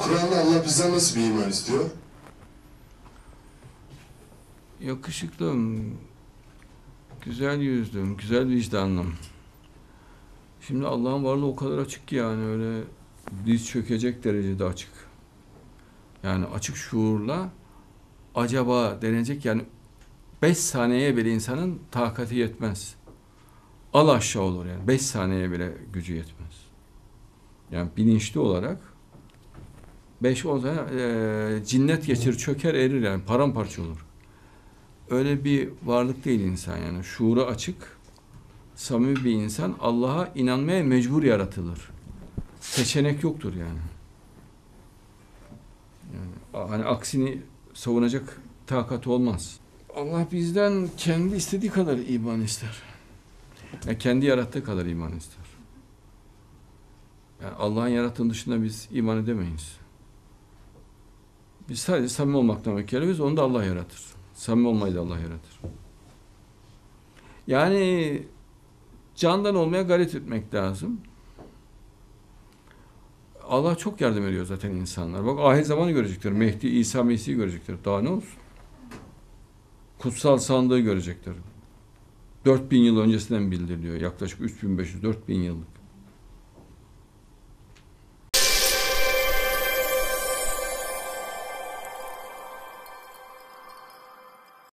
Kur'an'da Allah bizden nasıl bir iman istiyor? Yakışıklım, güzel yüzlüm, güzel vicdanlım. Şimdi Allah'ın varlığı o kadar açık ki yani öyle diz çökecek derecede açık. Yani açık şuurla acaba denecek yani 5 saniyeye bile insanın takati yetmez. Al aşağı olur yani 5 saniyeye bile gücü yetmez. Yani bilinçli olarak 5 olsa cinnet geçir çöker erir yani paramparça olur. Öyle bir varlık değil insan yani şuuru açık, samimi bir insan Allah'a inanmaya mecbur yaratılır. Seçenek yoktur yani. Yani hani aksini savunacak takat olmaz. Allah bizden kendi istediği kadar iman ister. Yani kendi yarattığı kadar iman ister. Yani Allah'ın yarattığının dışında biz iman edemeyiz. Biz sadece samimi olmaktan mükellefiz, onu da Allah yaratır. Samimi olmayı da Allah yaratır. Yani candan olmaya gayret etmek lazım. Allah çok yardım ediyor zaten insanlar. Bak ahir zamanı görecekler. Mehdi, İsa Mesih'i görecekler. Daha ne olsun? Kutsal sandığı görecekler. 4000 yıl öncesinden bildiriliyor. Yaklaşık 3500-4000 yıllık.